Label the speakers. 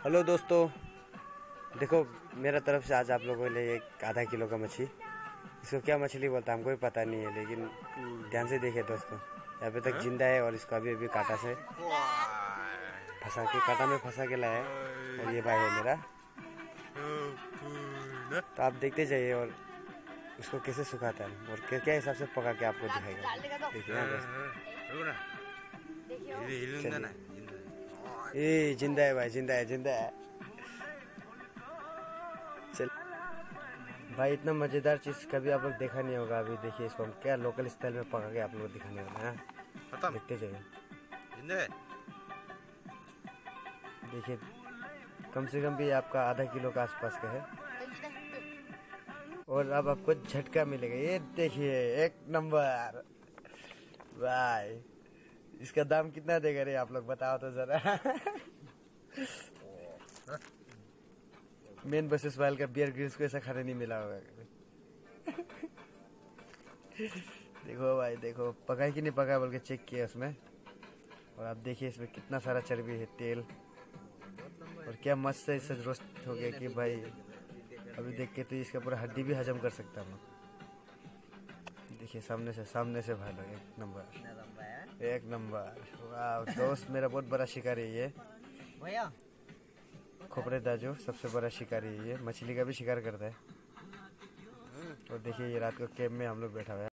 Speaker 1: Hello दोस्तों, देखो मेरा तरफ से आज आप लोगों के लिए एक आधा किलो का मछली। इसको क्या मछली बोलता है हमको भी पता नहीं है, लेकिन ध्यान से देखिए दोस्तों, यहाँ पे तक जिंदा है और इसको अभी अभी काटा से फंसा के काटा में फंसा के लाया है। और ये भाई है मेरा, तो आप देखते जाइए और उसको कैसे सुखाता है और क्या क्या हिसाब से पका के आपको दिखाएगा। देखिए ना दोस्तों, ये जिंदा है भाई, जिंदा है, जिंदा है। चल भाई, इतना मजेदार चीज कभी आप लोग देखा नहीं होगा। अभी देखिए इसको हम क्या लोकल स्टाइल में पका के आप लोग दिखाने वाले हैं। देखते जाइए, देखिए कम से कम भी आपका आधा किलो का आसपास का है। और अब आपको झटका मिलेगा। ये देखिए, एक नंबर भाई। इसका दाम कितना देगा रे आप लोग बताओ तो जरा। मेन वर्सेस वाइल्ड का बियर ग्रिल्स को ऐसा खाने नहीं मिला होगा। देखो भाई, देखो पका है कि नहीं पका बोल के चेक किया उसमें। और आप देखिए इसमें कितना सारा चर्बी है, तेल, और क्या मस्त से इससे रोस्ट हो गया कि भाई अभी देख के तो इसका पूरा हड्डी भी हजम कर सकता हूँ। देखिए सामने से भाई लोग, एक नंबर, एक नंबर। वाह दोस्त, मेरा बहुत बड़ा शिकारी है ये भैया। खोपड़े दाजू सबसे बड़ा शिकारी है ये, मछली का भी शिकार करता है। और देखिए ये रात को कैंप में हम लोग बैठा हुआ है।